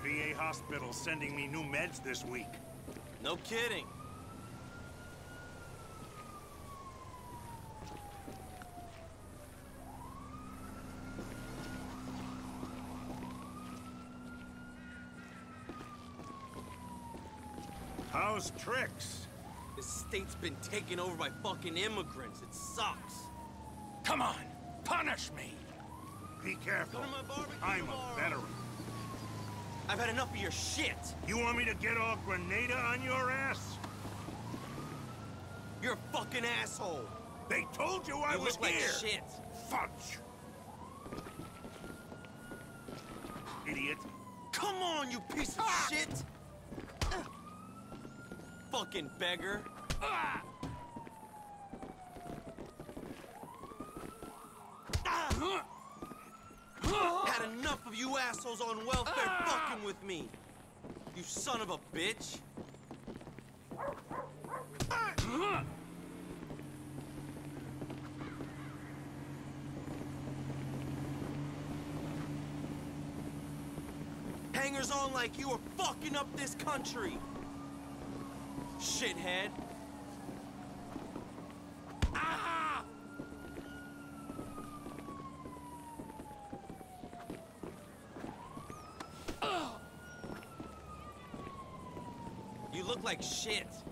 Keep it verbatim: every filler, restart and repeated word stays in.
V A hospital's sending me new meds this week. No kidding. How's Trix? This state's been taken over by fucking immigrants. It sucks. Come on, punish me! Be careful. Go to my barbecue I'm tomorrow. a veteran. I've had enough of your shit. You want me to get all Grenada on your ass? You're a fucking asshole. They told you I You was look like here! shit. Fudge! Idiot. Come on, you piece of Ah! shit! Fucking beggar. Ah! Had enough of you assholes on welfare fucking with me. You son of a bitch. Hangers on like you are fucking up this country. Shithead. Ah! You look like shit.